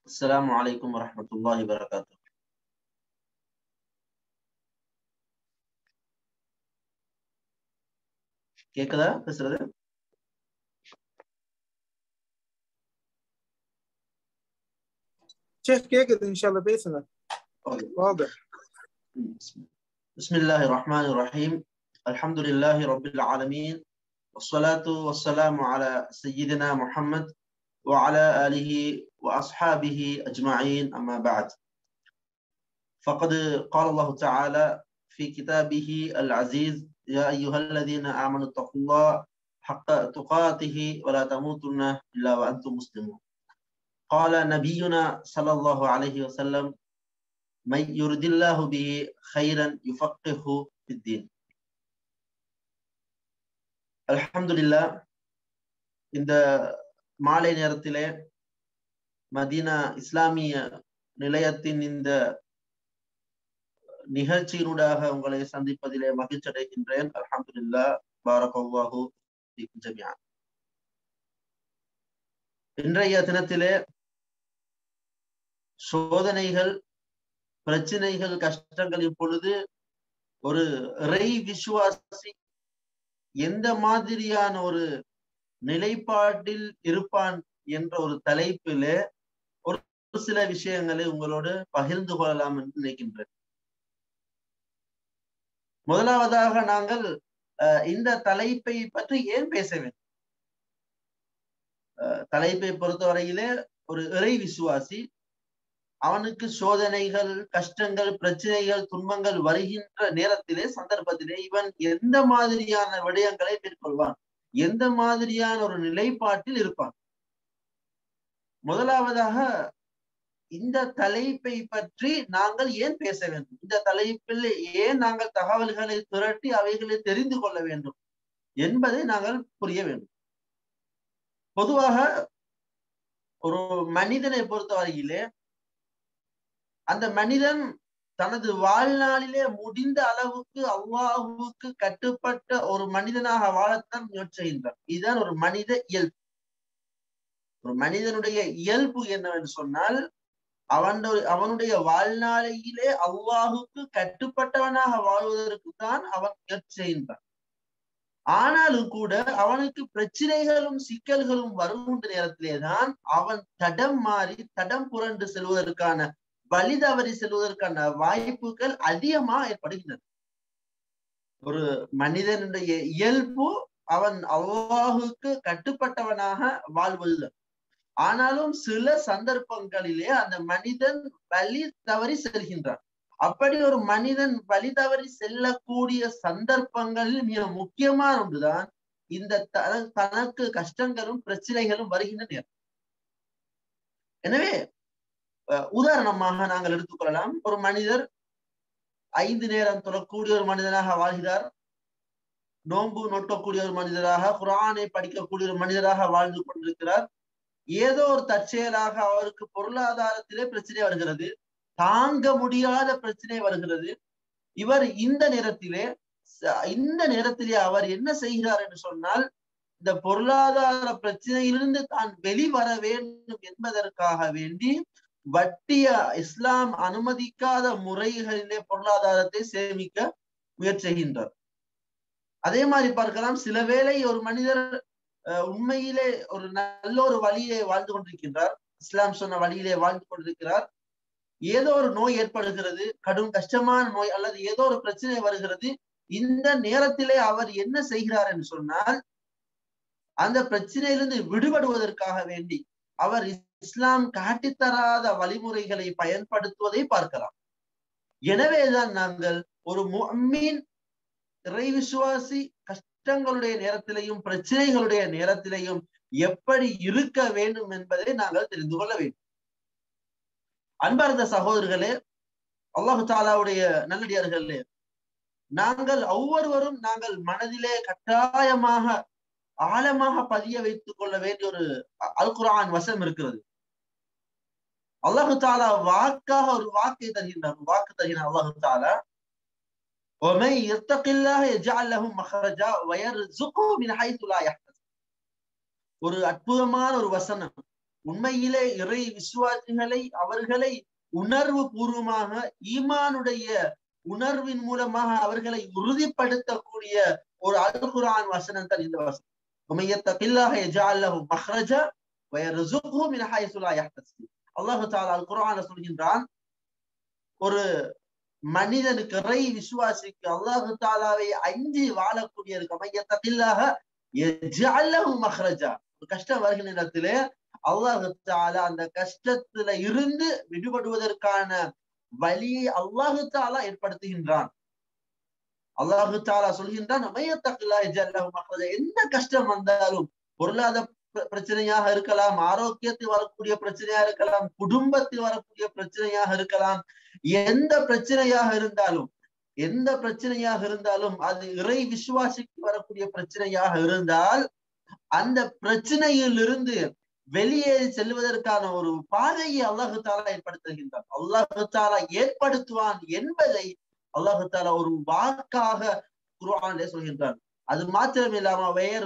السلام عليكم ورحمة الله وبركاته. கேக்குதா பேசுறது? شيخ கேக்குது ان شاء الله பேசுங்க. واضح. بسم الله الرحمن الرحيم. الحمد لله رب العالمين والصلاة والسلام على سيدنا محمد وعلى آله وأصحابه أجمعين. أما بعد، فقد قال الله تعالى في كتابه العزيز: يا أيها الذين آمنوا اتقوا الله حق تقاته ولا تموتن إلا وأنتم مسلمون. قال نبينا صلى الله عليه وسلم: من يرد الله به خيرا يفقهه في الدين. அல்ஹம்துலில்லாஹ், இந்த மாலை நேரத்திலே மதீனா இஸ்லாமிய நிலையத்தின் இந்த நிகழ்ச்சியினூடாக உங்களை சந்திப்பதிலே மகிழ்ச்சி அடைகின்றேன். அல்ஹம்துலில்லாஹ், பாரக்கல்லாஹு ஃபீக்கும் ஜமீஅன். இன்றைய தினத்திலே சோதனைகள், பிரச்சனைகள், கஷ்டங்களின் பொழுது ஒரு இறை விசுவாசி எந்த மாதிரியான ஒரு நிலைப்பாட்டில் இருப்பான் என்ற ஒரு தலைப்பிலே ஒரு சில விஷயங்களை உங்களோடு பகிர்ந்து கொள்ளலாம் என்று நினைக்கின்றேன். முதலாவதாக நாங்கள் இந்த தலைப்பை பற்றி ஏன் பேச வேண்டும்? தலைப்பை பொறுத்தவரையிலே ஒரு இறை விசுவாசி அவனுக்கு சோதனைகள், கஷ்டங்கள், பிரச்சனைகள், துன்பங்கள் வருகின்ற நேரத்திலே, சந்தர்ப்பத்திலே இவன் எந்த மாதிரியான விடயங்களை மேற்கொள்வான், எந்த மாதிரியான ஒரு நிலைப்பாட்டில் இருப்பான். முதலாவதாக இந்த தலைப்பை பற்றி நாங்கள் ஏன் பேச வேண்டும், இந்த தலைப்பில் ஏன் நாங்கள் தகவல்களை திரட்டி அவைகளை தெரிந்து கொள்ள வேண்டும் என்பதை நாங்கள் புரிய வேண்டும். பொதுவாக ஒரு மனிதனை பொறுத்தவரையிலே அந்த மனிதன் தனது வாழ்நாளிலே முடிந்த அளவுக்கு அல்லாஹ்வுக்கு கட்டுப்பட்ட ஒரு மனிதனாக வாழத்தான் முயற்சி செய்கின்றான். இதுதான் ஒரு மனித இயல்பு. ஒரு மனிதனுடைய இயல்பு என்னவென்று சொன்னால், அவனுடைய வாழ்நாளிலே அல்லாஹ்வுக்கு கட்டுப்பட்டவனாக வாழ்வதற்கு தான் அவன் முயற்சி செய்கின்றான். ஆனாலும் கூட அவனுக்கு பிரச்சனைகளும் சிக்கல்களும் வருகின்ற நேரத்திலே தான் அவன் தடம் மாறி, தடம் புரண்டு செல்வதற்கான, வழி தவறி செல்வதற்கான வாய்ப்புகள் அதிகமாக ஏற்படுகின்றன. ஒரு மனிதனுடைய இயல்பு அவன் அல்லாஹ்வுக்கு கட்டுப்பட்டவனாக வாழ்வதுதான். ஆனாலும் சில சந்தர்ப்பங்களிலே அந்த மனிதன் வழி தவறி செல்கின்றான். அப்படி ஒரு மனிதன் வழி தவறி செல்லக்கூடிய சந்தர்ப்பங்களில் மிக முக்கியமான ஒன்றுதான் இந்த தனக்கு கஷ்டங்களும் பிரச்சனைகளும் வருகின்ற நேரம். எனவே உதாரணமாக நாங்கள் எடுத்துக்கொள்ளலாம். ஒரு மனிதர் 5 நேரம் தொழக்கூடிய ஒரு மனிதனாக வாழ்கிறார், நோன்பு நோக்கக்கூடிய ஒரு மனிதராக, குர்ஆனை படிக்கக்கூடிய ஒரு மனிதராக வாழ்ந்து கொண்டிருக்கிறார். ஏதோ ஒரு தற்செயலாக அவருக்கு பொருளாதாரத்திலே பிரச்சனை வருகிறது, தாங்க முடியாத பிரச்சனை வருகிறது. இவர் இந்த நேரத்திலே அவர் என்ன செய்கிறார் என்று சொன்னால், இந்த பொருளாதார பிரச்சனையிலிருந்து தான் வெளிவர வேண்டும் என்பதற்காக வேண்டி வட்டிய இஸ்லாம் அனுமதிக்காத முறைகளிலே பொருளாதாரத்தை சேமிக்க முயற்சி செய்கின்றார். அதே மாதிரி பார்க்கலாம், சில வேளை ஒரு மனிதர் உண்மையிலே ஒரு நல்ல ஒரு வழியிலே வாழ்ந்து கொண்டிருக்கின்றார், இஸ்லாம் சொன்ன வழியிலே வாழ்ந்து கொண்டிருக்கிறார். ஏதோ ஒரு நோய் ஏற்படுகிறது, கடும் கஷ்டமான நோய் அல்லது ஏதோ ஒரு பிரச்சனை வருகிறது. இந்த நேரத்திலே அவர் என்ன செய்கிறார் என்று சொன்னால், அந்த பிரச்சனையிலிருந்து விடுபடுவதற்காக வேண்டி அவர் இஸ்லாம் காட்டித்தராத வழிமுறைகளை பயன்படுத்துவதை பார்க்கலாம். எனவேதான் நாங்கள் ஒரு முஃமின், இறை விசுவாசி கஷ்டங்களுடைய நேரத்திலேயும் பிரச்சனைகளுடைய நேரத்திலேயும் எப்படி இருக்க வேண்டும் என்பதை நாங்கள் தெரிந்து கொள்ள வேண்டும். அன்பார்ந்த சகோதரர்களே, அல்லாஹு தஆலாவுடைய நல்லடியார்களே, நாங்கள் ஒவ்வொருவரும் நாங்கள் மனதிலே கட்டாயமாக ஆழமாக பதிய வைத்துக் கொள்ள வேண்டிய ஒரு அல் குர்ஆன் வசனம் இருக்கிறது. அல்லாஹு தஆலா வாக்காக ஒரு வாக்கு தருகின்றார். அல்லாஹு தஆலா, وَمَن يَتَّقِ اللَّهَ يَجْعَلْ لَهُ مَخْرَجًا وَيَرْزُقْهُ مِنْ حَيْثُ لَا يَحْتَسِبُ. ஒரு அற்புதமான ஒரு வசனம். உண்மையிலே இறை விசுவாசிகளை அவர்களை உணர்வு பூர்வமாக ஈமானுடைய உணர்வின் மூலமாக அவர்களை உறுதிப்படுத்தக்கூடிய ஒரு அல் குர்ஆன் வசனம் தான் இந்த வசனம். உமையத்தகில்லாஹ யஜஅல் லஹு மக்ரஜா வ யர்ஸுகுஹு மின் ஹைஸு லா யஹ்தஸிப். அல்லாஹ் தஆலா அல் குர்ஆன்ல சொல்கின்றான், ஒரு மனிதனுக்கு இறை விசுவாசிக்கு அல்லாஹ் தஆலாவை அஞ்சி வாழக்கூடியவருக்கு உமையத்தகில்லாஹ யஜஅல் லஹு மக்ரஜா, ஒரு கஷ்டம் வருகின்ற நேரத்திலே அல்லாஹ் தஆலா அந்த கஷ்டத்துல இருந்து விடுபடுவதற்கான வழியை அல்லாஹ் தஆலா ஏற்படுத்துகின்றான். அல்லாஹ் தஆலா சொல்கின்றான், எந்த கஷ்டம் வந்தாலும், பொருளாதார பிரச்சனையாக இருக்கலாம், ஆரோக்கியத்தில் வரக்கூடிய பிரச்சனையாக இருக்கலாம், குடும்பத்தில் வரக்கூடிய பிரச்சனையாக இருக்கலாம், எந்த பிரச்சனையாக இருந்தாலும் அது இறை விசுவாசிக்கு வரக்கூடிய பிரச்சனையாக இருந்தால் அந்த பிரச்சனையில் இருந்து வெளியே செல்வதற்கான ஒரு பாதையை அல்லாஹு தஆலா ஏற்படுத்துகின்றான். அல்லாஹு தஆலா ஏற்படுத்துவான் என்பதை அல்லாஹு தஆலா ஒரு வாக்காக குர்ஆனிலே சொல்கின்றான். அது மாத்திரம் இல்லாம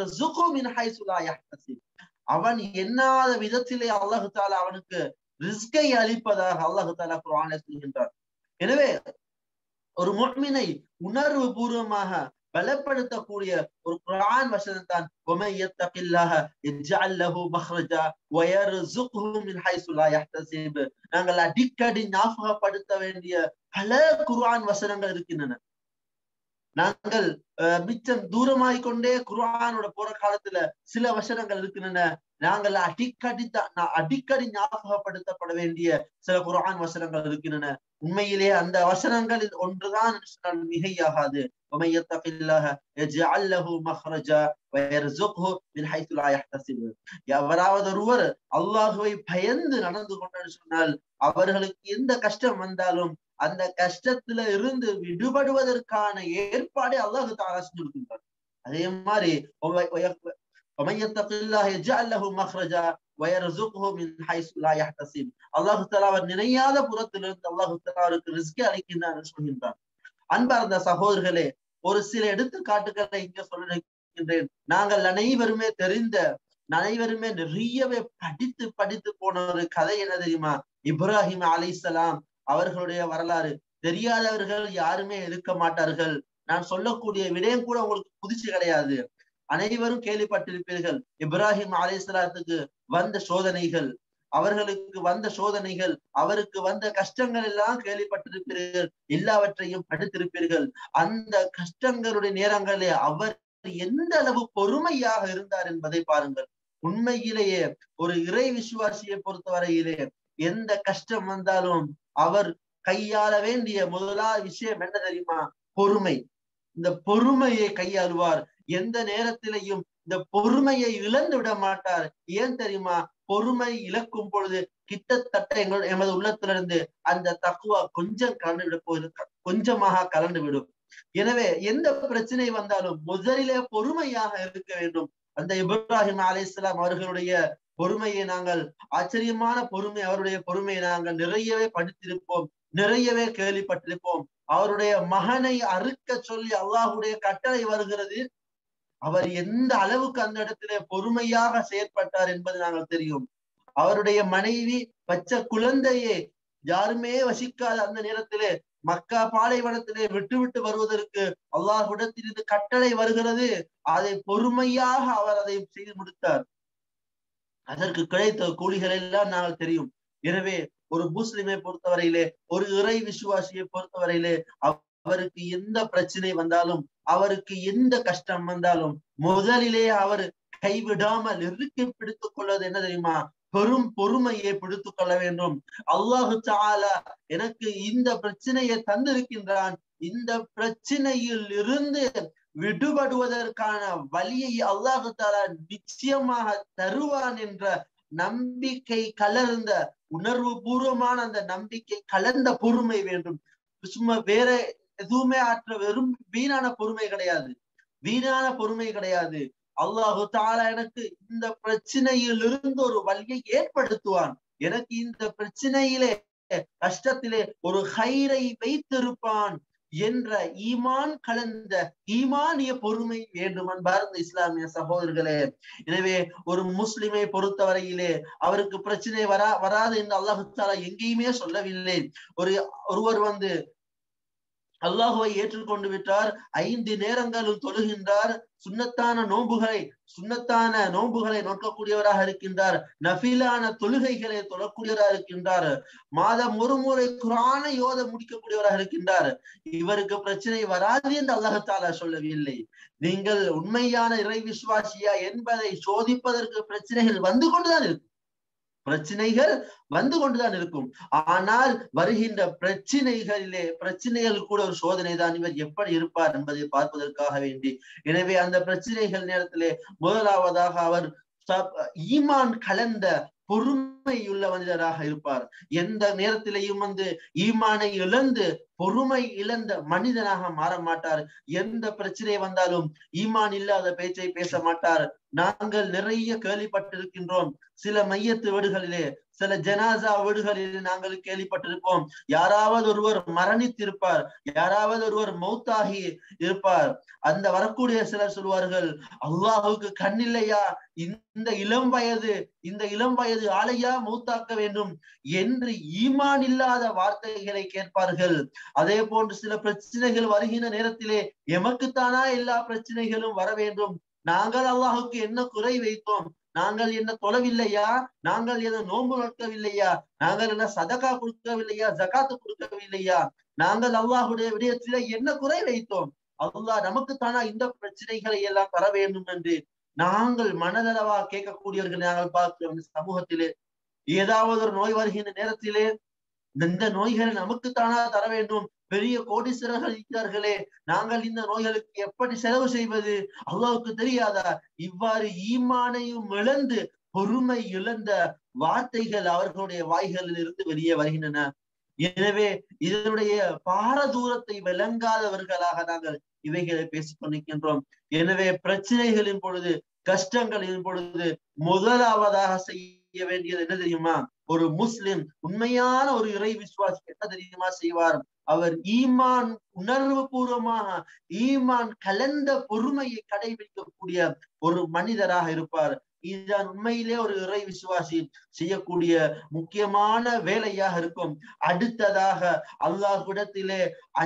அவன் எண்ணாத விதத்திலே அல்லாஹு தஆலா அவனுக்கு ரிஸ்கை அளிப்பதாக அல்லாஹு தஆலா குர்ஆனிலே சொல்கின்றான். எனவே ஒரு முஃமினை உணர்வு பூர்வமாக பலப்படுத்தக்கூடிய ஒரு குர்ஆன் வசனம் தான் وَمَن يَتَّقِ اللَّهَ يَجْعَل لَّهُ مَخْرَجًا وَيَرْزُقْهُ مِنْ حَيْثُ لَا يَحْتَسِبُ. நாங்கள் அடிக்கடி ஞாபகப்படுத்த வேண்டிய பல குர்ஆன் வசனங்கள் இருக்கின்றன. நாங்கள் மிச்சம் தூரமாய் கொண்டே குர்ஆனோட போற காலத்துல சில வசனங்கள் இருக்கின்றன. நாங்கள் அடிக்கடி ஞாபகப்படுத்தப்பட வேண்டிய சில குர்ஆன் வசனங்கள் இருக்கின்றன. உண்மையிலே அந்த வசனங்களில் ஒன்றுதான் மிகையாகாது. وَمَن يَتَّقِ اللَّهَ يَجْعَل لَّهُ مَخْرَجًا وَيَرْزُقْهُ مِنْ حَيْثُ لَا يَحْتَسِبُ. யாராவது ஒருவர் அல்லாஹ்வை பயந்து நடந்து கொண்டான்னு சொன்னால் அவர்களுக்கு எந்த கஷ்டம் வந்தாலும் அந்த கஷ்டத்துல இருந்து விடுபடுவதற்கான ஏற்பாடை அல்லாஹ் தஆலா செஞ்சிருக்கின்றார். அதே மாதிரி وَمَن يَتَّقِ اللَّهَ يَجْعَل لَّهُ مَخْرَجًا وَيَرْزُقْهُ مِنْ حَيْثُ لَا يَحْتَسِبُ. அல்லாஹ் தஆலா நினையாத புறத்திலிருந்து அல்லாஹ் தஆலா அவருக்கு ரிஸ்க் அளிக்கின்றார் என்று சொல்கின்றார். அன்பார்ந்த சகோதரர்களே, ஒரு சில எடுத்துக்காட்டுகளை இங்க சொல்லிருக்கின்றேன். நாங்கள் அனைவருமே நிறையவே படித்து போன ஒரு கதை என்ன தெரியுமா? இப்ராஹிம் அலைஹிஸ்ஸலாம் அவர்களுடைய வரலாறு தெரியாதவர்கள் யாருமே இருக்க மாட்டார்கள். நான் சொல்லக்கூடிய விடயம் கூட உங்களுக்கு புதுசு கிடையாது. அனைவரும் கேள்விப்பட்டிருப்பீர்கள். இப்ராஹிம் அலைஹிஸ்ஸலாத்துக்கு வந்த சோதனைகள், அவருக்கு வந்த கஷ்டங்கள் எல்லாம் கேள்விப்பட்டிருப்பீர்கள், எல்லாவற்றையும் படித்திருப்பீர்கள். அந்த கஷ்டங்களுடைய நேரங்களிலே அவர் எந்த அளவு பொறுமையாக இருந்தார் என்பதை பாருங்கள். உண்மையிலேயே ஒரு இறை விசுவாசியை பொறுத்தவரையிலே எந்த கஷ்டம் வந்தாலும் அவர் கையாள வேண்டிய முதலாவது விஷயம் என்ன தெரியுமா? பொறுமை. இந்த பொறுமையை கையாளுவார். எந்த நேரத்திலையும் இந்த பொறுமையை இழந்து விட மாட்டார். ஏன் தெரியுமா? பொறுமை இழக்கும் பொழுது கிட்டத்தட்ட எமது உள்ளத்திலிருந்து அந்த தக்குவா கொஞ்சமாக கலந்து விடும். எனவே எந்த பிரச்சனை வந்தாலும் முதலிலே பொறுமையாக இருக்க வேண்டும். அந்த இப்ராஹிம் அலைஹிஸ்ஸலாம் அவர்களுடைய பொறுமையை நாங்கள் ஆச்சரியமான பொறுமை, அவருடைய பொறுமையை நாங்கள் நிறையவே படித்திருப்போம், நிறையவே கேள்விப்பட்டிருப்போம். அவருடைய மகனை அறுக்க சொல்லி அல்லாஹ்வுடைய கட்டளை வருகிறது. அவர் எந்த அளவுக்கு அந்த இடத்திலே பொறுமையாக செயற்பட்டார் என்பது நாங்கள் தெரியும். அவருடைய மனைவி பச்சை குழந்தையே யாருமே வசிக்காத அந்த நேரத்திலே மக்கா பாலைவனத்திலே விட்டு வருவதற்கு அல்லாஹ்விடத்திலிருந்து கட்டளை வருகிறது. அதை பொறுமையாக அவர் அதை செய்து முடித்தார். அதற்கு கிடைத்த கூலிகள் எல்லாம் நாங்கள் தெரியும். எனவே ஒரு முஸ்லிமை பொறுத்தவரையிலே, ஒரு இறை விசுவாசியை பொறுத்தவரையிலே அவருக்கு எந்த பிரச்சனை வந்தாலும், அவருக்கு எந்த கஷ்டம் வந்தாலும் முதலிலே அவர் கைவிடாமல் இறுக்கி பிடித்துக் கொள்வது என்ன தெரியுமா? பெரும் பொறுமையை பிடித்துக் கொள்ள வேண்டும். அல்லாஹு தஆலா எனக்கு இந்த பிரச்சனையை தந்திருக்கின்றான், இந்த பிரச்சனையில் இருந்து விடுபடுவதற்கான வழியை அல்லாஹு தஆலா நிச்சயமாக தருவான் என்ற நம்பிக்கை கலர்ந்த, உணர்வு பூர்வமான அந்த நம்பிக்கை கலந்த பொறுமை வேண்டும். சும்மா வேற எதுவுமே வெறும் வீணான பொறுமை கிடையாது. அல்லாஹு தஆலா எனக்கு இந்த பிரச்சனையில் இருந்து ஒரு வழியை ஏற்படுத்துவான், எனக்கு இந்த பிரச்சனையிலே கஷ்டத்திலே ஒரு ஹைரை வைத்திருப்பான் என்ற ஈமான் கலந்த ஈமானிய பொறுமை வேண்டும் அன்பார்ந்த இஸ்லாமிய சகோதரர்களே. எனவே ஒரு முஸ்லிமை பொறுத்தவரையிலே அவருக்கு பிரச்சனை வராது என்று அல்லாஹ் தஆலா எங்கேயுமே சொல்லவில்லை. ஒருவர் அல்லாஹுவை ஏற்றுக்கொண்டு விட்டார், 5 நேரங்களும் தொழுகின்றார், சுன்னத்தான நோன்புகளை நோக்கக்கூடியவராக இருக்கின்றார், நஃபிலான தொழுகைகளை தொழக்கூடியவராக இருக்கின்றார், மாதம் ஒரு முறை குர்ஆனை ஓத முடிக்கக்கூடியவராக இருக்கின்றார். இவருக்கு பிரச்சனை வராது என்று அல்லாஹ் தஆலா சொல்லவில்லை. நீங்கள் உண்மையான இறை விசுவாசியா என்பதை சோதிப்பதற்கு பிரச்சனைகள் வந்து கொண்டுதான் இருக்கும். ஆனால் வருகின்ற பிரச்சனைகள் கூட ஒரு சோதனை தான். இவர் எப்படி இருப்பார் என்பதை பார்ப்பதற்காக வேண்டி. எனவே அந்த பிரச்சனைகள் நேரத்திலே முதலாவதாக அவர் ஈமான் கலந்த பொறுமையுள்ள மனிதராக இருப்பார். எந்த நேரத்திலேயும் ஈமானை இழந்து பொறுமை இழந்த மனிதனாக மாற மாட்டார். எந்த பிரச்சனை வந்தாலும் ஈமான் இல்லாத பேச்சை பேச மாட்டார். நாங்கள் நிறைய கேள்விப்பட்டிருக்கின்றோம். சில மையத்து வீடுகளிலே, சில ஜனாசா வீடுகளிலே நாங்கள் கேள்விப்பட்டிருப்போம். யாராவது ஒருவர் மரணித்திருப்பார், யாராவது ஒருவர் மௌத்தாகி இருப்பார். அந்த வரக்கூடிய சிலர் சொல்வார்கள், அல்லாஹுக்கு கண்ணில்லையா, இந்த இளம் வயது ஆளையா மௌத்தாக்க வேண்டும் என்று ஈமான் இல்லாத வார்த்தைகளை கேட்பார்கள். அதே போன்று சில பிரச்சனைகள் வருகின்ற நேரத்திலே எமக்குத்தானா எல்லா பிரச்சனைகளும் வர வேண்டும், நாங்கள் அல்லாஹுக்கு என்ன குறை வைத்தோம், நாங்கள் என்ன தொழவில்லையா, நாங்கள் என்ன நோன்பு நோக்கவில்லையா, நாங்கள் என்ன சதகா கொடுக்கவில்லையா, ஜகாத்து கொடுக்கவில்லையா, நாங்கள் அல்லாஹுடைய விடயத்திலே என்ன குறை வைத்தோம், அல்லாஹ் நமக்குத்தானா இந்த பிரச்சனைகளை எல்லாம் தர வேண்டும் என்று நாங்கள் மனதளவா கேட்கக்கூடியவர்கள் நாங்கள் பார்க்கிறோம். சமூகத்திலே ஏதாவது ஒரு நோய் வருகின்ற நேரத்திலே இந்த நோய்களை நமக்குத்தானா தர வேண்டும், பெரிய கோடீஸ்வரர்கள் இருக்கிறார்களே, நாங்கள் இந்த நோய்களுக்கு எப்படி செலவு செய்வது, அல்லாஹ்வுக்கு தெரியாதா? இவ்வாறு ஈமானையும் இழந்து பொறுமை இழந்த வார்த்தைகள் அவர்களுடைய வாய்களில் இருந்து வெளியே வருகின்றன. எனவே இதனுடைய பாரதூரத்தை விளங்காதவர்களாக நாங்கள் இவைகளை பேசிக் கொண்டிருக்கின்றோம். எனவே பிரச்சனைகளின் பொழுது, கஷ்டங்களின் பொழுது முதலாவதாக செய்ய வேண்டியது என்ன தெரியுமா? ஒரு முஸ்லிம், உண்மையான ஒரு இறை விசுவாசி என்ன தெரியுமா செய்வார்? அவர் ஈமான் உணர்வு பூர்வமாக ஈமான் கலந்த பொறுமையை கடைபிடிக்கக்கூடிய ஒரு மனிதராக இருப்பார். இதுதான் உண்மையிலே ஒரு இறை விசுவாசி செய்யக்கூடிய முக்கியமான வேலையாக இருக்கும். அடுத்ததாக அல்லாஹ்விடத்திலே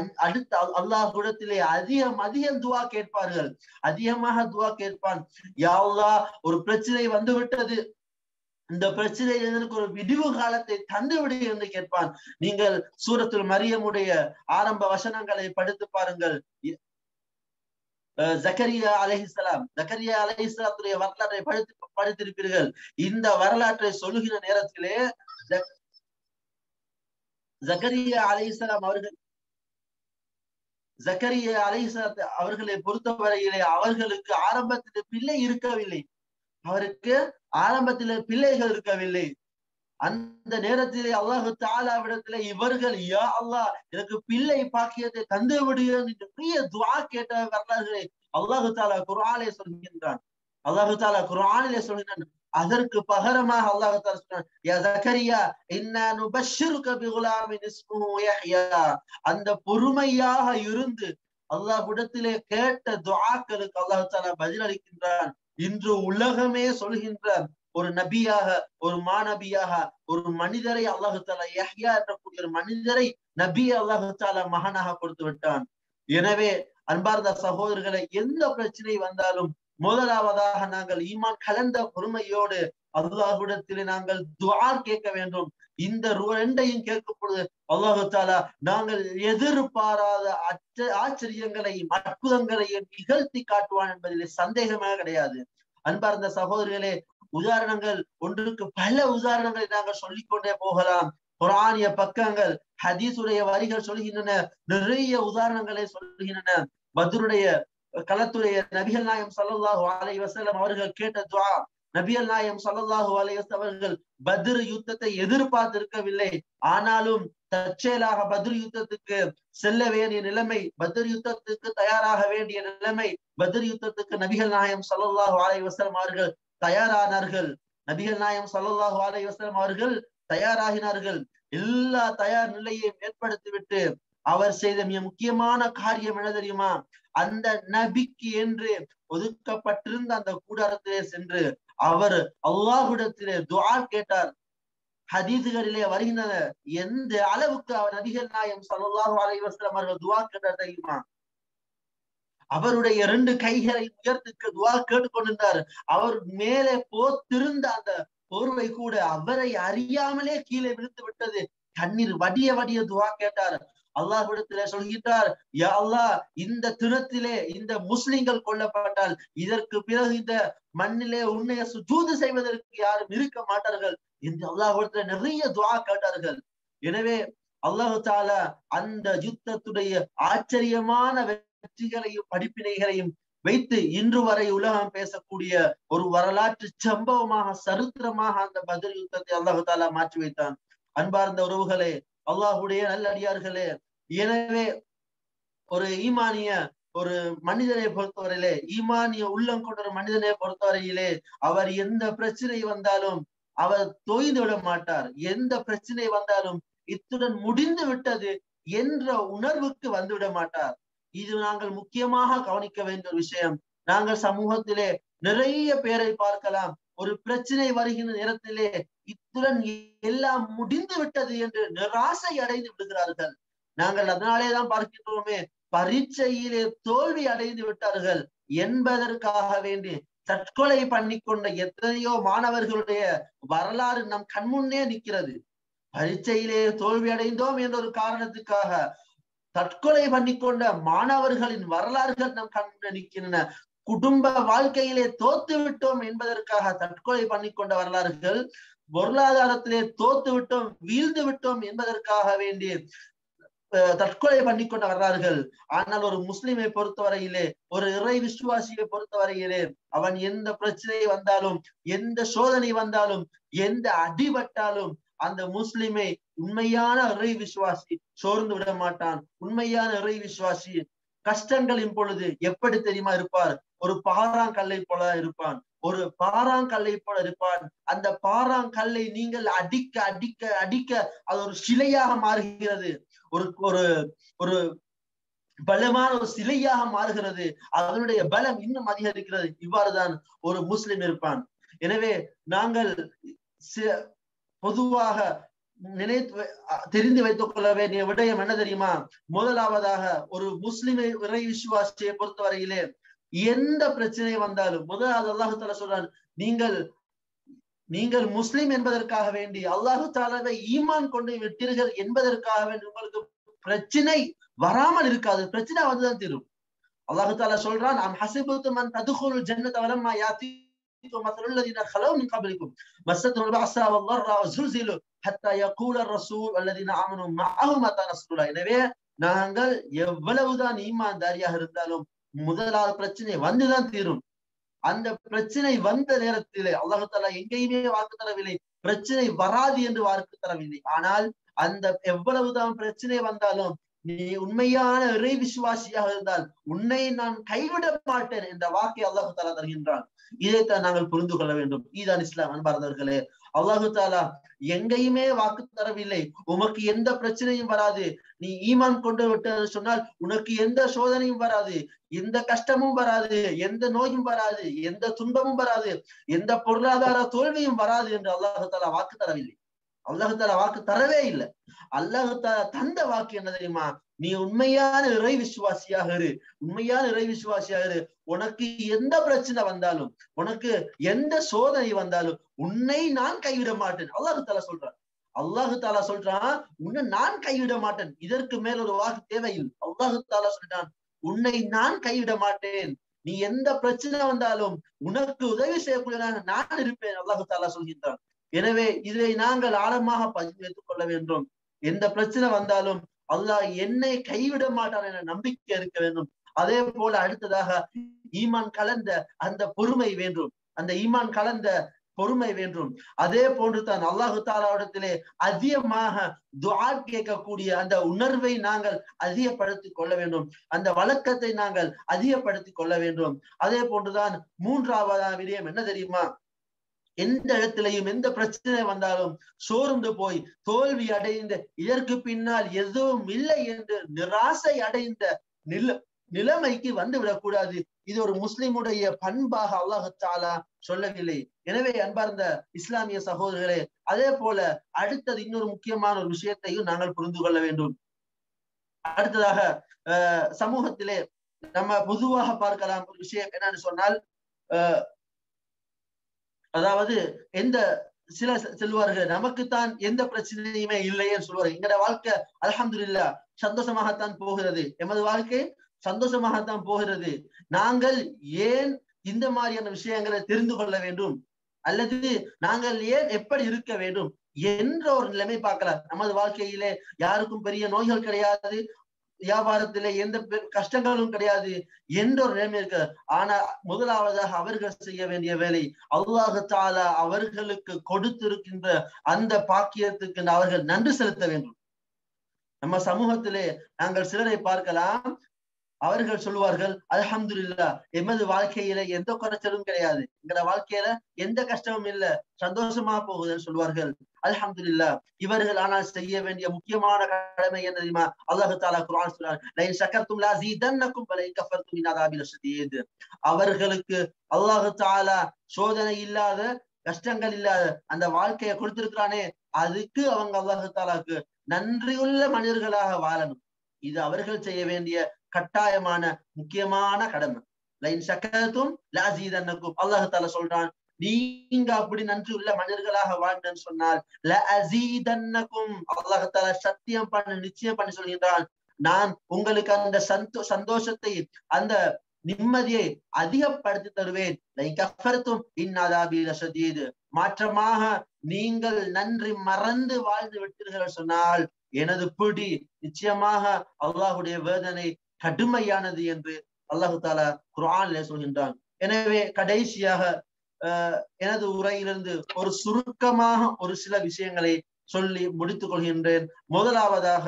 அதிகம் துவா கேட்பார்கள். அதிகமாக துவா கேட்பான், யா அல்லாஹ், ஒரு பிரச்சனை வந்து விட்டது, இந்த பிரச்சனையில் எனக்கு ஒரு விடிவு காலத்தை தந்து விடு என்று கேட்பான். நீங்கள் சூரத்துல் மரியமுடைய ஆரம்ப வசனங்களை படித்து பாருங்கள். ஜக்கரியா அலைஹிஸ்ஸலாத்துடைய வரலாற்றை படித்திருப்பீர்கள். இந்த வரலாற்றை சொல்லுகிற நேரத்திலே ஜக்கரியா அலைஹிஸ்ஸலாம் அவர்களை பொறுத்தவரையிலே அவர்களுக்கு ஆரம்பத்திலே பிள்ளை இருக்கவில்லை. அவருக்கு ஆரம்பத்திலே பிள்ளைகள் இருக்கவில்லை. அந்த நேரத்திலே அல்லாஹு தஆலாவிடத்திலே இவர்கள், யா அல்லாஹ், எனக்கு பிள்ளை பாக்கியத்தை தந்து விடுகிறேன் என்று பெரிய துஆ கேட்ட வரலாறுகளை அல்லாஹு தஆலா குர்ஆனிலே சொல்கின்றான். அதற்கு பகரமாக அல்லாஹ் தஆலா சொல்றான், யா ஜக்கரியா இன்னா நுபஷ்ஷிருக பிகுலாமின் இஸ்முஹு யஹ்யா. அந்த பொறுமையாக இருந்து அல்லாஹ்விடத்திலே கேட்ட துஆக்களுக்கு அல்லாஹ் தஆலா பதிலளிக்கின்றான். இன்று உலகமே சொல்கின்ற ஒரு நபியாக, ஒரு மாநபியாக, ஒரு மனிதரை அல்லாஹு தஆலா யஹ்யா என்ற ஒரு மனிதரை நபியை அல்லாஹு தஆலா மகனாக கொடுத்து விட்டான். எனவே அன்பார்ந்த சகோதரர்களை, எந்த பிரச்சனை வந்தாலும் முதலாவதாக நாங்கள் ஈமான் கலந்த பொறுமையோடு அல்லாஹ்விடத்திலே நாங்கள் துஆ கேட்க வேண்டும். இந்த ரெண்டையும் கேட்கும் பொழுது அல்லாஹு தஆலா நாங்கள் எதிர்பாராத ஆச்சரியங்களையும் அற்புதங்களையும் நிகழ்த்தி காட்டுவான் என்பதிலே சந்தேகமே கிடையாது. அன்பார்ந்த சகோதரர்களே, உதாரணங்கள் ஒன்றுக்கு பல உதாரணங்களை நாங்கள் சொல்லிக்கொண்டே போகலாம். குர்ஆனிய பக்கங்கள், ஹதீஸுடைய வரிகள் சொல்கின்றன, நிறைய உதாரணங்களை சொல்கின்றன. பத்ருடைய களத்துடைய நபிகள் நாயகம் ஸல்லல்லாஹு அலைஹி வஸல்லம் அவர்கள் கேட்ட துஆ, நபிகள் நாயகம் ஸல்லல்லாஹு அலைஹி வஸல்லம் அவர்கள் பத்ர் யுத்தத்தை எதிர்பார்த்திருக்கவில்லை. ஆனாலும் தற்செயலாக பத்ர் யுத்தத்துக்கு செல்ல வேண்டிய நிலைமை, பத்ர் யுத்தத்துக்கு தயாராக வேண்டிய நிலைமை, பத்ர் யுத்தத்துக்கு நபிகள் நாயகம் ஸல்லல்லாஹு அலைஹி வஸல்லம் அவர்கள் தயாரானார்கள். நபிகள் நாயகம் ஸல்லல்லாஹு அலைஹி வஸல்லம் அவர்கள் தயாராகினார்கள். எல்லா தயார் நிலையையும் ஏற்படுத்திவிட்டு அவர் செய்த மிக முக்கியமான காரியம் என்ன தெரியுமா? அந்த நபிக்கு என்று ஒதுக்கப்பட்டிருந்த அந்த கூடாரத்திலே சென்று அவர் அல்லாஹ்விடத்திலே துஆ கேட்டார். ஹதீதுகளிலே வருகின்றன, எந்த அளவுக்கு அவர் நபிகள் நாயகம் ஸல்லல்லாஹு அலைஹி வஸல்லம் அவர்கள் துஆ கேட்டார் தெரியுமா? அவருடைய 2 கைகளை உயர்த்தி துஆ கேட்டுக்கொண்டிருந்தார். அவர் மேலே போத்திருந்த அந்த போர்வை கூட அவரை அறியாமலே கீழே விழுந்து விட்டது. கண்ணீர் வடிய வடிய துஆ கேட்டார். அல்லாஹ்விடத்திலே சொல்கிறார், யா அல்லாஹ், இந்த தினத்திலே இந்த முஸ்லிம்கள் கொல்லப்பட்டால் இதற்கு பிறகு இந்த மண்ணிலே உன்னை சுஜூது செய்வதற்கு யாரும் இருக்க மாட்டார்கள் என்று அல்லாஹ்விடத்திலே நிறைய துஆ கேட்டார்கள். எனவே அல்லாஹ் தஆலா அந்த யுத்தத்துடைய ஆச்சரியமான வெற்றிகளையும் படிப்பினைகளையும் வைத்து இன்று வரை உலகம் பேசக்கூடிய ஒரு வரலாற்று சம்பவமாக சரித்திரமாக அந்த பத்ர் யுத்தத்தை அல்லாஹ் தஆலா மாற்றி வைத்தான். அன்பார்ந்த உறவுகளே, அல்லாஹ்வுடைய நல்லடியார்களே, எனவே ஒரு ஈமானிய ஒரு மனிதனை பொறுத்தவரையிலே, ஈமானிய உள்ளம் கொண்ட ஒரு மனிதனை பொறுத்தவரையிலே அவர் எந்த பிரச்சனை வந்தாலும் அவர் தோய்ந்து விட மாட்டார். எந்த பிரச்சனை வந்தாலும் இத்துடன் முடிந்து விட்டது என்ற உணர்வுக்கு வந்துவிட மாட்டார். இது நாங்கள் முக்கியமாக கவனிக்க வேண்டிய ஒரு விஷயம். நாங்கள் சமூகத்திலே நிறைய பேரை பார்க்கலாம், ஒரு பிரச்சனை வருகின்ற நேரத்திலே இத்துடன் எல்லாம் முடிந்து விட்டது என்று நிராசை அடைந்து விடுகிறார்கள். நாங்கள் அதனாலேதான் பார்க்கின்றோமே, பரீட்சையிலே தோல்வி அடைந்து விட்டார்கள் என்பதற்காக வேண்டி தற்கொலை பண்ணிக்கொண்ட எத்தனையோ மாணவர்களுடைய வரலாறு நம் கண்முன்னே நிற்கிறது. பரீட்சையிலே தோல்வி அடைந்தோம் என்ற ஒரு காரணத்துக்காக தற்கொலை பண்ணிக்கொண்ட மாணவர்களின் வரலாறுகள் நம் கண்முன்னே நிற்கின்றன. குடும்ப வாழ்க்கையிலே தோத்து விட்டோம் என்பதற்காக தற்கொலை பண்ணிக்கொண்ட வரலாறுகள், பொருளாதாரத்திலே தோத்து விட்டோம் வீழ்ந்து விட்டோம் என்பதற்காக வேண்டி தற்கொலை பண்ணிக்கொண்ட வரலாறுகள். ஆனால் ஒரு முஸ்லிமை பொறுத்தவரையிலே, ஒரு இறை விசுவாசியை பொறுத்தவரையிலே, அவன் எந்த பிரச்சனை வந்தாலும், எந்த சோதனை வந்தாலும், எந்த அடிபட்டாலும் அந்த முஸ்லிமை உண்மையான இறை விசுவாசி சோர்ந்து விட மாட்டான். உண்மையான இறை விசுவாசி கஷ்டங்களின் பொழுது எப்படி தெரியுமா இருப்பார்? ஒரு பாறாங்கல்லை போல இருப்பான். ஒரு பாறாங்கல்லை போல இருப்பான். அந்த பாறாங்கல்லை நீங்கள் அடிக்க அடிக்க அடிக்க அது ஒரு சிலையாக மாறுகிறது. ஒரு ஒரு ஒரு பலமான ஒரு சிலையாக மாறுகிறது. அதனுடைய பலம் இன்னும் அதிகரிக்கிறது. இவ்வாறுதான் ஒரு முஸ்லிம் இருப்பான். எனவே நாங்கள் பொதுவாக தெரிந்து வைத்துக் கொள்ள வேண்டிய விடயம் என்ன தெரியுமா? முதலாவதாக ஒரு முஸ்லிமை இறை விசுவாசியை பொறுத்தவரையிலே எந்த பிரச்சனை வந்தாலும் முதலாவது அல்லாஹ் தஆலா சொல்றான், நீங்கள் முஸ்லிம் என்பதற்காக வேண்டி அல்லாஹ் தஆலாவை ஈமான் கொண்டு விட்டீர்கள் என்பதற்காக வேண்டி உங்களுக்கு பிரச்சனை வராமல் இருக்காது. பிரச்சனை வந்துதான் தீரும். அல்லாஹ் தஆலா சொல்றான், அம் ஹஸிபத்தும் அன் ததுகுலுல் ஜன்னத வலம்மா யாத்திக்கும் மஸலுல் லதீன ഖலௌ மின் கப்லிக்கும் மஸ்ஸத்துல் பஅஸா வல்-ضرா வஸுல்ஸிலு ஹத்தா யகூல الرسول والذين آمنوا معه متى نصر الله. எனவே நாங்கள் எவ்வளவுதான் ஈமான்தாரியாக இருந்தாலும் முதலாவது பிரச்சனை வந்துதான் தீரும். அந்த பிரச்சனை வந்த நேரத்திலே அல்லாஹ் தஆலா எங்கேயுமே வாக்கு தரவில்லை, பிரச்சனை வராது என்று வாக்கு தரவில்லை. ஆனால் அந்த எவ்வளவுதான் பிரச்சனை வந்தாலும் நீ உண்மையான இறை விசுவாசியாக இருந்தால் உன்னை நான் கைவிட மாட்டேன் என்ற வாக்கை அல்லாஹ் தஆலா தருகின்றான். இதைத்தான் நாங்கள் புரிந்து கொள்ள வேண்டும். இதுதான் இஸ்லாம். அன்பார்ந்தவர்களே, அல்லாஹ் தஆலா எங்கேயுமே வாக்கு தரவில்லை உமக்கு எந்த பிரச்சனையும் வராது, நீ ஈமான் கொண்டு விட்டது சொன்னால் உனக்கு எந்த சோதனையும் வராது, எந்த கஷ்டமும் வராது, எந்த நோயும் வராது, எந்த துன்பமும் வராது, எந்த பொருளாதார தோல்வியும் வராது என்று அல்லாஹ் தஆலா வாக்கு தரவில்லை. அல்லாஹ் தஆலா வாக்கு தரவே இல்லை. அல்லாஹ் தஆலா தந்த வாக்கு என்ன தெரியுமா? நீ உண்மையான இறை விசுவாசியாக இரு, உண்மையான இறை விசுவாசியாக இரு. உனக்கு எந்த பிரச்சனை வந்தாலும், உனக்கு எந்த சோதனை வந்தாலும் உன்னை நான் கைவிட மாட்டேன். அல்லாஹ் தஆலா சொல்றான். அல்லாஹ் தஆலா சொல்றான், உன்னை நான் கைவிட மாட்டேன். இதற்கு மேல் ஒரு வாக்கு தேவையில்லை. அல்லாஹ் தஆலா சொல்றான், உன்னை நான் கைவிட மாட்டேன். நீ எந்த பிரச்சனை வந்தாலும் உனக்கு உதவி செய்யக்கூடியவனாக நான் இருப்பேன். அல்லாஹ் தஆலா சொல்கின்றான். எனவே இதை நாங்கள் ஆழமாக பதிவு வைத்துக் கொள்ள வேண்டும். எந்த பிரச்சனை வந்தாலும் அல்லாஹ் என்னை கைவிட மாட்டான் என்ற நம்பிக்கை இருக்க வேண்டும். அதே போல அடுத்ததாக ஈமான் கலந்த அந்த பொறுமை வேண்டும். அந்த ஈமான் கலந்த பொறுமை வேண்டும். அதே போன்று தான் அல்லாஹ் தஆலாவிடத்திலே அதிகமாக துஆ கேட்கக்கூடிய அந்த உணர்வை நாங்கள் அதிகப்படுத்திக் கொள்ள வேண்டும். அந்த வழக்கத்தை நாங்கள் அதிகப்படுத்திக் கொள்ள வேண்டும். அதே போன்றுதான் மூன்றாவதான விடயம் என்ன தெரியுமா? எந்த இடத்திலையும் எந்த பிரச்சனை வந்தாலும் சோர்ந்து போய் தோல்வி அடைந்த, இதற்கு பின்னால் எதுவும் இல்லை என்று நிராசை அடைந்த நிலைமைக்கு வந்து விடக்கூடாது. இது ஒரு முஸ்லிமுடைய பண்பாக அல்லாஹ் தஆலா சொல்லவில்லை. எனவே அன்பார்ந்த இஸ்லாமிய சகோதரர்களே, அதே போல அடுத்தது இன்னொரு முக்கியமான ஒரு விஷயத்தையும் நாங்கள் புரிந்து கொள்ள வேண்டும். அடுத்ததாக சமூகத்திலே நம்ம பொதுவாக பார்க்கலாம் ஒரு விஷயம் என்னன்னு சொன்னால், அதாவது சில சொல்வார்கள் நமக்குத்தான் எந்த பிரச்சனையுமே இல்லைன்னு சொல்வார்கள். எங்களோட வாழ்க்கை அல்ஹம்துலில்லாஹ் சந்தோஷமாகத்தான் போகிறது, எமது வாழ்க்கை சந்தோஷமாகத்தான் போகிறது, நாங்கள் ஏன் இந்த மாதிரியான விஷயங்களை தெரிந்து கொள்ள வேண்டும் அல்லது நாங்கள் ஏன் எப்படி இருக்க வேண்டும் என்ற ஒரு நிலைமை பார்க்கலாம். நமது வாழ்க்கையிலே யாருக்கும் பெரிய நோய்கள் கிடையாது, வியாபாரத்திலே எந்த கஷ்டங்களும் கிடையாது என்ற ஒரு நிலைமை இருக்கு. ஆனா முதலாவதாக அவர்கள் செய்ய வேண்டிய வேலை, அல்லாஹ் தஆலா அவர்களுக்கு கொடுத்திருக்கின்ற அந்த பாக்கியத்துக்கு அவர்கள் நன்றி செலுத்த வேண்டும். நம்ம சமூகத்திலே நாங்கள் சிலரை பார்க்கலாம், அவர்கள் சொல்லுவார்கள் அல்ஹம்துலில்லாஹ் எமது வாழ்க்கையில எந்த குறைச்சலும் கிடையாது, எங்களோட வாழ்க்கையில எந்த கஷ்டமும் இல்ல, சந்தோஷமா போகுதுன்னு சொல்வார்கள். அல்ஹம்துலில்லாஹ் இவர்கள் ஆனால் செய்ய வேண்டிய முக்கியமான கடமை என்ன தெரியுமா? அல்லாஹ் தஆலா குர்ஆன் சொல்றார், லஇன் ஷக்கர்தும் லஅஸீதன்னகும் வலஇன் கஃபர்தும் மின் அஸாபி லஷதீத். அவர்களுக்கு அல்லாஹ் தஆலா சோதனை இல்லாத, கஷ்டங்கள் இல்லாத அந்த வாழ்க்கையை கொடுத்திருக்கிறானே, அதுக்கு அவங்க அல்லாஹ் தஆலாக்கு நன்றியுள்ள மனிதர்களாக வாழணும். இது அவர்கள் செய்ய வேண்டிய கட்டாயமான முக்கியமான கடமை. லைன் ஷக்கர்தும் லஅஸீதன்னகும், அல்லாஹ் தஆலா சொல்றான், நீங்க அப்படி நன்றி உள்ள மனிதர்களாக வாழ்ந்தன்னு சொன்னால் லஅஸீதன்னகும், அல்லாஹ் தஆலா சத்தியம் பண்ணி நிச்சயம் பண்ணி சொல்கின்றான், நான் உங்களுக்கு அந்த சந்தோஷத்தை அந்த நிம்மதியை அதிகப்படுத்தி தருவேன். லைன் கஃபர்தும் இன் அஸாபி லஷதீத். மாற்றமாக நீங்கள் நன்றி மறந்து வாழ்ந்து விட்டீர்கள் சொன்னால் எனது பிடி நிச்சயமாக அல்லாஹ்வுடைய வேதனை கடுமையானது என்று அல்லாஹ் தஆலா குர்ஆனிலே சொல்கின்றான். எனவே கடைசியாக எனது உரையிலிருந்து ஒரு சுருக்கமாக ஒரு சில விஷயங்களை சொல்லி முடித்துக் கொள்கின்றேன். முதலாவதாக,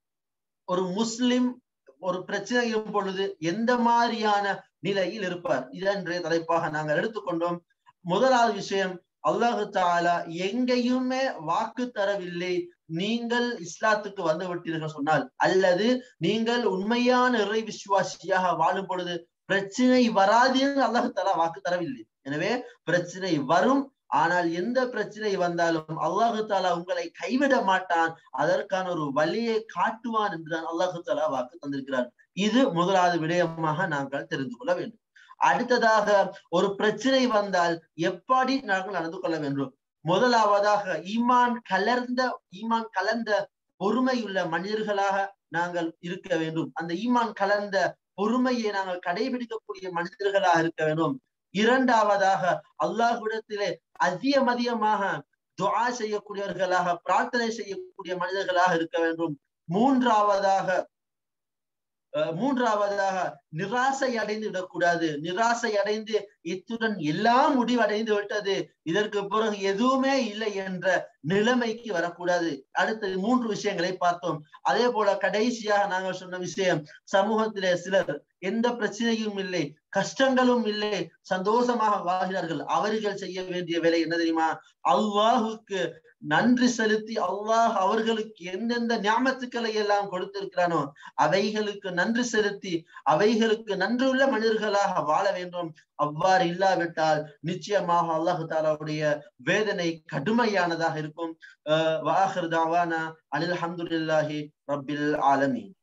ஒரு முஸ்லிம் ஒரு பிரச்சனையும் பொழுது எந்த மாதிரியான நிலையில் இருப்பார், இதென்ற தலைப்பாக நாங்கள் எடுத்துக்கொண்டோம். முதலாவது விஷயம், அல்லாஹ் தஆலா எங்கேயுமே வாக்கு தரவில்லை நீங்கள் இஸ்லாத்துக்கு வந்து விட்டீர்கள் சொன்னால், அல்லது நீங்கள் உண்மையான இறை விசுவாசியாக வாழும் பொழுது பிரச்சனை வராது என்று அல்லாஹ் தஆலா வாக்கு தரவில்லை. எனவே பிரச்சனை வரும், ஆனால் எந்த பிரச்சனை வந்தாலும் அல்லாஹ் தஆலா உங்களை கைவிட மாட்டான், அதற்கான ஒரு வழியை காட்டுவான் என்றுதான் அல்லாஹ் தஆலா வாக்கு தந்திருக்கிறார். இது முதலாவது விடயமாக நாங்கள் தெரிந்து கொள்ள வேண்டும். அடுத்ததாக, ஒரு பிரச்சனை வந்தால் எப்படி நாங்கள் நடந்து கொள்ள வேண்டும்? முதலாவதாக ஈமான் கலந்த பொறுமையுள்ள மனிதர்களாக நாங்கள் இருக்க வேண்டும். அந்த ஈமான் கலந்த பொறுமையை நாங்கள் கடைபிடிக்கக்கூடிய மனிதர்களாக இருக்க வேண்டும். இரண்டாவதாக, அல்லாஹ்விடத்திலே அதிகமாக துஆ செய்யக்கூடியவர்களாக, பிரார்த்தனை செய்யக்கூடிய மனிதர்களாக இருக்க வேண்டும். மூன்றாவதாக நிராசை அடைந்து விடக்கூடாது. நிராசை அடைந்து இத்துடன் எல்லாம் முடிவடைந்து விட்டது, இதற்கு பிறகு எதுவுமே இல்லை என்ற நிலைமைக்கு வரக்கூடாது. அடுத்தது 3 விஷயங்களை பார்த்தோம். அதே போல கடைசியாக நாங்கள் சொன்ன விஷயம், சமூகத்திலே சிலர் எந்த பிரச்சனையும் இல்லை, கஷ்டங்களும் இல்லை, சந்தோஷமாக வாழ்கிறார்கள். அவர்கள் செய்ய வேண்டிய வேலை என்ன தெரியுமா? அல்லாஹுக்கு நன்றி செலுத்தி, அல்லாஹ் அவர்களுக்கு எந்தெந்த நியாமத்துக்களை எல்லாம் கொடுத்திருக்கிறானோ அவைகளுக்கு நன்றி செலுத்தி அவைகளுக்கு நன்றியுள்ள மனிதர்களாக வாழ வேண்டும். அவ்வாறு இல்லாவிட்டால் நிச்சயமாக அல்லாஹ் தஆலாவுடைய வேதனை கடுமையானதாக இருக்கும். வஆகிர் தஅவானா அனில் ஹம்துலில்லாஹி ரப்பில் ஆலமீன்.